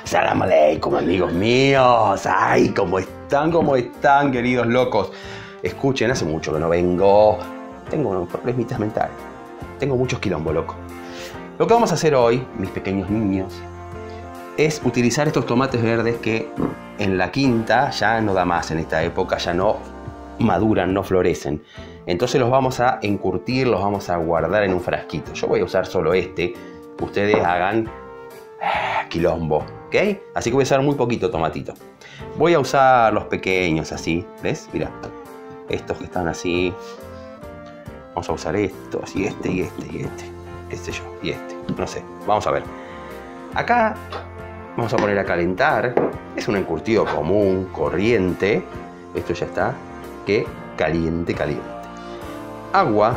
Salam aleikum, amigos míos. Ay, ¿cómo están, queridos locos? Escuchen, hace mucho que no vengo. Tengo unos problemitas mentales. Tengo muchos quilombos, loco. Lo que vamos a hacer hoy, mis pequeños niños, es utilizar estos tomates verdes que en la quinta ya no da más. En esta época ya no maduran, no florecen. Entonces los vamos a encurtir, los vamos a guardar en un frasquito. Yo voy a usar solo este. Ustedes hagan quilombo, ¿ok? Así que voy a usar muy poquito tomatito. Voy a usar los pequeños así, ¿ves? Mira, estos que están así. Vamos a usar estos y este y este y este. Este yo y este, no sé, vamos a ver. Acá vamos a poner a calentar. Es un encurtido común, corriente. Esto ya está, que caliente, caliente. Agua,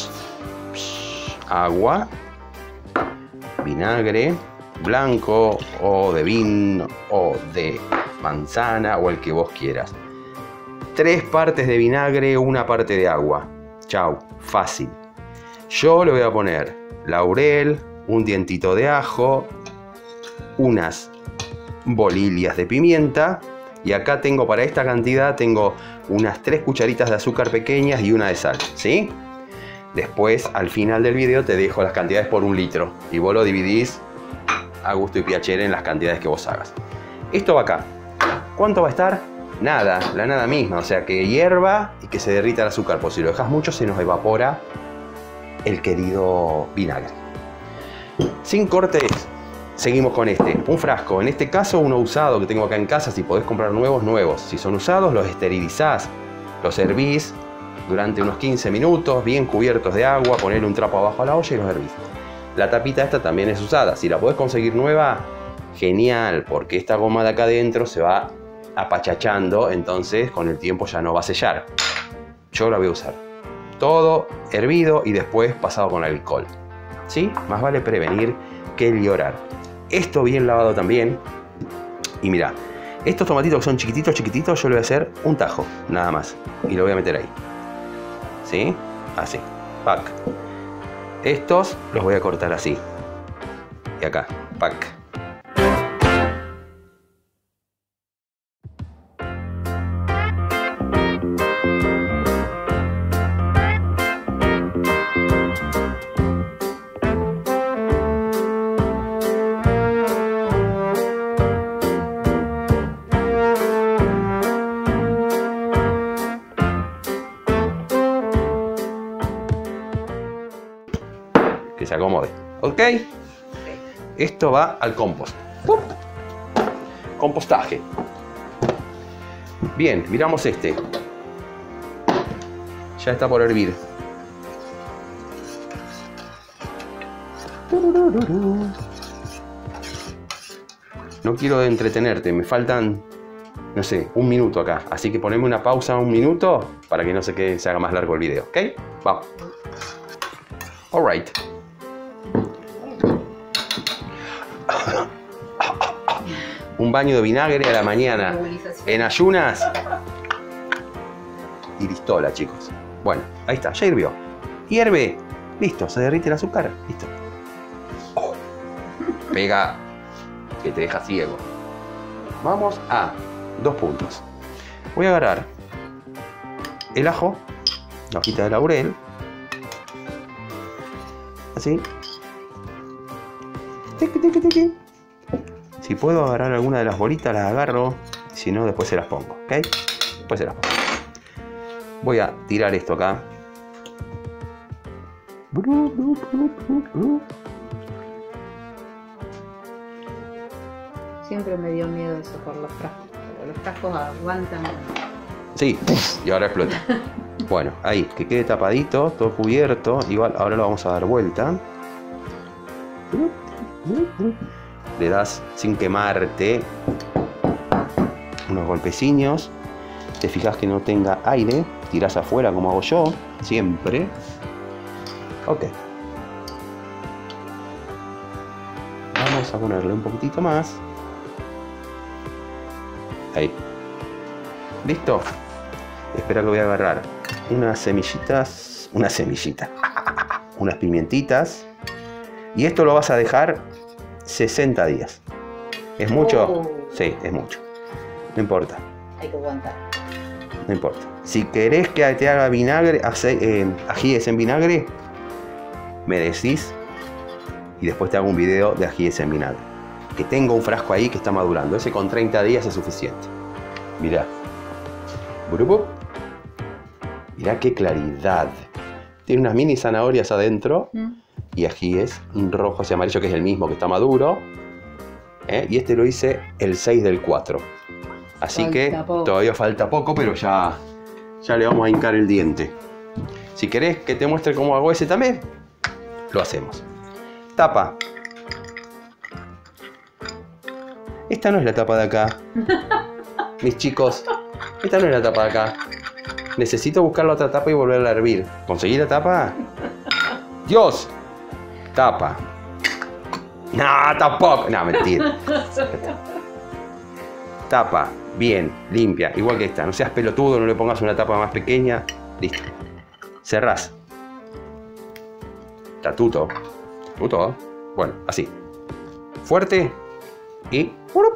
agua, vinagre blanco o de vino o de manzana o el que vos quieras. 3 partes de vinagre, 1 parte de agua. Chau, fácil. Yo le voy a poner laurel, un dientito de ajo, unas bolillas de pimienta y acá tengo, para esta cantidad, tengo unas 3 cucharitas de azúcar pequeñas y 1 de sal, ¿sí? Después, al final del video, te dejo las cantidades por 1 litro y vos lo dividís a gusto y piacere en las cantidades que vos hagas. Esto va acá. ¿Cuánto va a estar? Nada, la nada misma, o sea que hierva y que se derrita el azúcar, porque si lo dejas mucho se nos evapora el querido vinagre. Sin cortes, seguimos con este. Un frasco, en este caso uno usado que tengo acá en casa. Si podés comprar nuevos. Si son usados, los esterilizás, los hervís durante unos 15 minutos, bien cubiertos de agua, ponerle un trapo abajo a la olla y los hervís. La tapita esta también es usada. Si la podés conseguir nueva, genial, porque esta goma de acá adentro se va apachachando, entonces con el tiempo ya no va a sellar. Yo la voy a usar. Todo hervido y después pasado con alcohol. ¿Sí? Más vale prevenir que llorar. Esto bien lavado también. Y mira, estos tomatitos que son chiquititos, yo le voy a hacer un tajo, nada más. Y lo voy a meter ahí. ¿Sí? Así. Pack. Estos los voy a cortar así. Y acá. Pack. Que se acomode, ¿ok? Esto va al compost. Compostaje. Bien, miramos este. Ya está por hervir. No quiero entretenerte, me faltan, no sé, 1 minuto acá. Así que poneme una pausa 1 minuto para que no se quede, se haga más largo el video, ¿ok? Vamos. Alright. Un baño de vinagre a la mañana en ayunas y listola, chicos. Bueno, ahí está, ya hirvió. Hierve, listo, se derrite el azúcar, listo. Oh, pega que te deja ciego. Vamos a 2 puntos. Voy a agarrar el ajo, la hojita de laurel, así. Tiqui, tiqui, tiqui. Si puedo agarrar alguna de las bolitas, las agarro. Si no, después se las pongo, ¿ok? Después se las pongo. Voy a tirar esto acá. Siempre me dio miedo eso por los frascos. Pero los frascos aguantan. Sí, y ahora explota. Bueno, ahí, que quede tapadito, todo cubierto. Igual, ahora lo vamos a dar vuelta. Le das sin quemarte unos golpeciños. Te fijas que no tenga aire. Tirás afuera como hago yo, siempre. Ok. Vamos a ponerle un poquitito más. Ahí. ¿Listo? Espera que voy a agarrar unas semillitas. Una semillita. Unas pimientitas. Y esto lo vas a dejar 60 días. ¿Es mucho? Oh. Sí, es mucho. No importa. Hay que aguantar. No importa. Si querés que te haga vinagre, ajíes en vinagre, me decís y después te hago un video de ajíes en vinagre. Que tengo un frasco ahí que está madurando. Ese con 30 días es suficiente. Mirá. Burupu. Mirá qué claridad. Tiene unas mini zanahorias adentro y ajíes rojos y amarillos, que es el mismo que está maduro. Y este lo hice el 6 del 4. Así que todavía falta poco, pero ya le vamos a hincar el diente. Si querés que te muestre cómo hago ese también, lo hacemos. Tapa. Esta no es la tapa de acá. Mis chicos, esta no es la tapa de acá. Necesito buscar la otra tapa y volverla a hervir. ¿Conseguí la tapa? ¡Dios! Tapa. No, tampoco. No, mentira. Tapa. Bien, limpia. Igual que esta. No seas pelotudo, no le pongas una tapa más pequeña. Listo. Cerrás. Tatuto. Tatuto. Bueno, así. Fuerte. Y...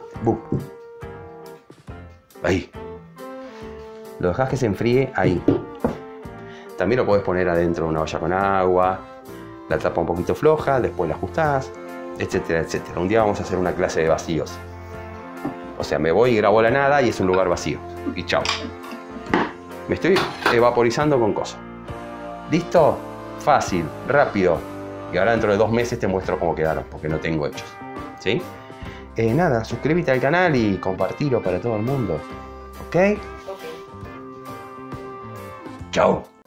ahí. Lo dejas que se enfríe ahí. También lo podés poner adentro de una olla con agua. La tapa un poquito floja, después la ajustás, etcétera, etcétera. Un día vamos a hacer una clase de vacíos. O sea, me voy y grabo la nada y es un lugar vacío. Y chao. Me estoy evaporizando con cosas. ¿Listo? Fácil, rápido. Y ahora dentro de 2 meses te muestro cómo quedaron, porque no tengo hechos. ¿Sí? Nada, suscríbete al canal y compartilo para todo el mundo. ¿Ok? Ok. Chao.